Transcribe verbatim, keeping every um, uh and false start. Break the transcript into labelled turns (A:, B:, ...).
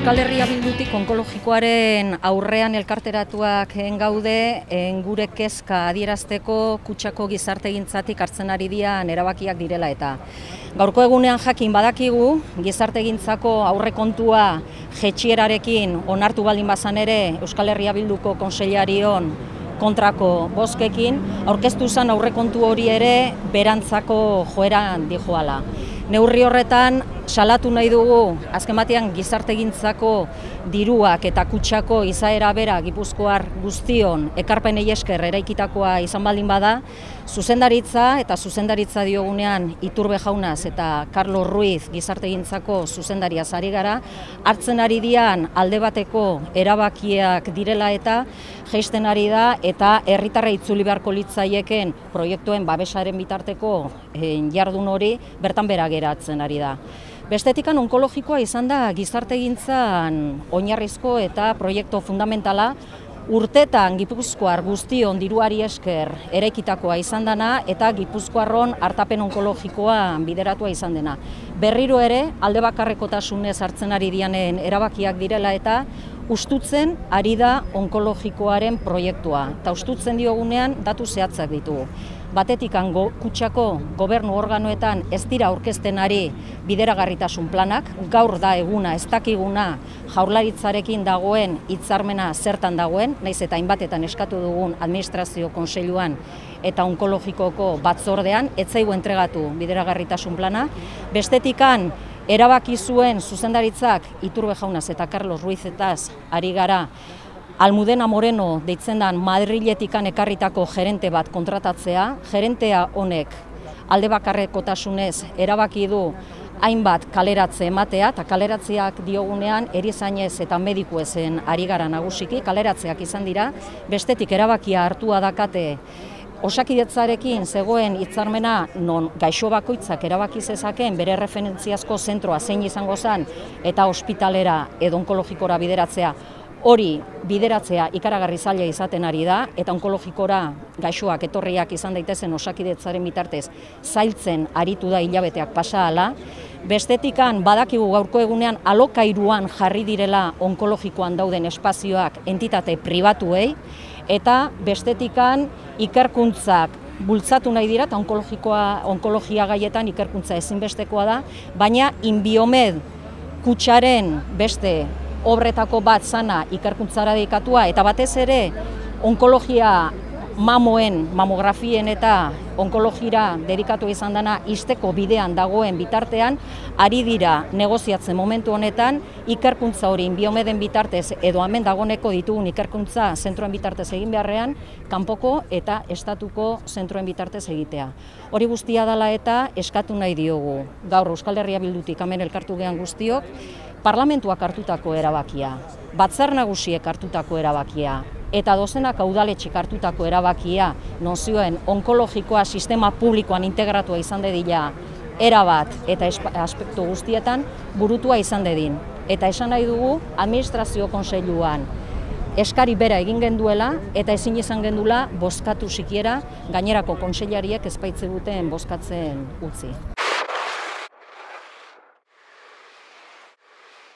A: Euskal Herria Bildutik onkologikoaren aurrean elkarteratuak gaude, gure kezka adierazteko Kutxako gizartegintzatik hartzen ari dian erabakiak direla eta. Gaurko egunean jakin badakigu, gizartegintzako aurrekontua jetxierarekin onartu baldin bazan ere Euskal Herria Bilduko kontseilarion kontrako bozkekin, aurkeztu zen aurrekontu hori ere berantzako joeran dijoala. Neurri horretan, salatu nahi dugu, azken batean gizartegintzako diruak eta Kutxako izaera bera Gipuzkoar guztion ekarpenei esker eraikitakoa izan baldin bada, zuzendaritza eta zuzendaritza diogunean Iturbe jaunaz eta Carlos Ruiz gizartegintzako zuzendariaz ari gara, hartzen ari dian alde bateko erabakiak direla eta jaisten ari da eta herritarra itzuli beharko litzaieken proiektuen babesaren bitarteko jardun hori bertan bera geratzen ari da. Bestetikan onkologikoa izan da gizartegintzan oinarrizko eta proiektu fundamentala urtetan Gipuzkoar guztion diruari esker eraikitakoa izan dena eta Gipuzkoarron hartapen onkologikoa bideratua izan dena. Berriro ere alde bakarrekotasunez hartzen ari dianen erabakiak direla eta ustutzen ari da onkologikoaren proiektua. Eta ustutzen diogunean datu zehatzak ditugu. Batetik Kutxako gobernu organoetan ez dira aurkezten ari bideragarritasun planak, gaur da eguna ez dakiguna Jaurlaritzarekin dagoen hitzarmena zertan dagoen, naiz eta hainbatetan eskatu dugun administrazio kontseiluan eta onkologikoko batzordean, ez zaigu entregatu bideragarritasun plana. Bestetikan erabaki zuen zuzendaritzak Iturbe jaunaz eta Carlos Ruizetaz ari gara Almudena Moreno deitzen dan Madriletikan ekarritako gerente bat kontratatzea. Gerentea honek alde bakarrekotasunez erabaki du hainbat kaleratze ematea, eta kaleratzeak diogunean erizainez eta medikuezen ari gara nagusiki, kaleratzeak izan dira, bestetik erabakia hartua dakate Osakidetzarekin zegoen hitzarmena non gaixo bakoitzak erabaki zezakeen bere referentziazko zentroa zein izango zen eta ospitalera edo onkologikora bideratzea. Hori bideratzea ikaragarri zaila izaten ari da, eta onkologikora gaixoak etorriak izan daitezen Osakidetzaren bitartez zailtzen aritu da hilabeteak pasa ahala. Bestetikan badakigu gaurko egunean alokairuan jarri direla onkologikoan dauden espazioak entitate pribatuei, eta bestetikan ikerkuntzak bultzatu nahi dira, eta onkologia gaietan ikerkuntza ezinbestekoa da, baina Inbiomed Kutxaren beste obretako bat zana ikerkuntzara dedikatua eta batez ere onkologia mamoen, mamografien eta onkologira dedikatu izan dena izteko bidean dagoen bitartean, ari dira negoziatzen momentu honetan ikerkuntza hori Inbiomeden bitartez edo hemen dagoneko ditugun ikerkuntza zentroen bitartez egin beharrean, kanpoko eta estatuko zentroen bitartez egitea. Hori guztia dela eta eskatu nahi diogu. Gaur Euskal Herria Bildutik hemen elkartu gehan guztiok, parlamentuak hartutako erabakia, batzar nagusiek hartutako erabakia, eta dozenak udaletxek hartutako erabakia, non zioen onkologikoa sistema publikoan integratua izan dedila erabat eta aspektu guztietan burutua izan dedin. Eta esan nahi dugu administrazio kontseiluan eskari bera egin genduela eta ezin izan gendula bozkatu sikiera gainerako kontseilariek ez baitziguten bozkatzen utzi.